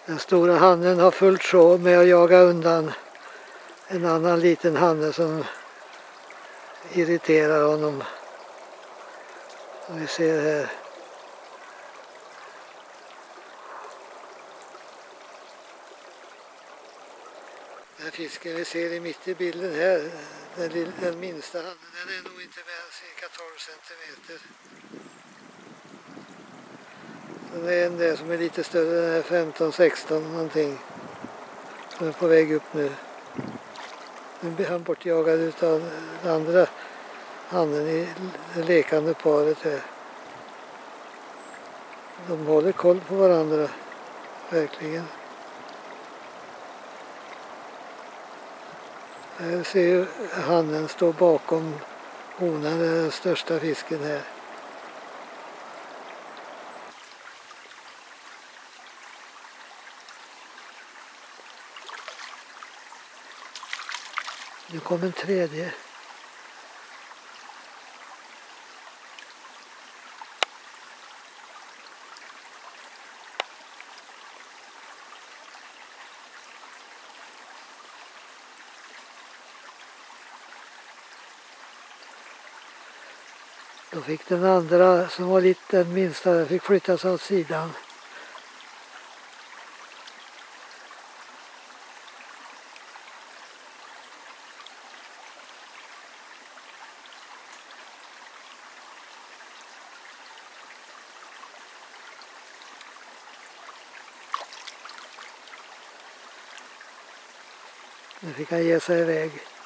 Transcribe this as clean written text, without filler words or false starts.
Den stora hannen har fullt sjå med att jaga undan en annan liten hanne som irriterar honom. Som vi ser här. Den här fisken vi ser i mitt i bilden här, den minsta hannen, den är nog inte mer än cirka 12 centimeter. Den är en där som är lite större, den är 15-16 någonting. Den är på väg upp nu. Nu blir han bortjagad utav den andra hannen i det lekande paret här. De håller koll på varandra, verkligen. Här ser ju hannen stå bakom honan, den största fisken här. Nu kommer en tredje. Då fick den andra som var lite den minsta, den fick flyttas åt sidan. Nu fick han ge sig iväg.